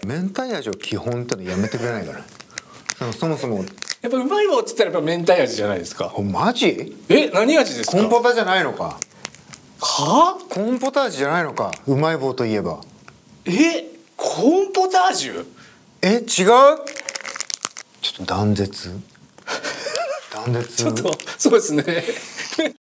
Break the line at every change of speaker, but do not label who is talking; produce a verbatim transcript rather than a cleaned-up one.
明太味を基本ってのやめてくれないから。そのそもそも
やっぱうまい棒っつったらやっぱ明太味じゃないですか。
マジ？
え、何味ですか？
コンポタじゃないのか。
は？
コンポタ味じゃないのか。うまい棒といえば。
え、コーンポタージュ？
え、違う？ちょっと断絶断絶。
ちょっとそうですね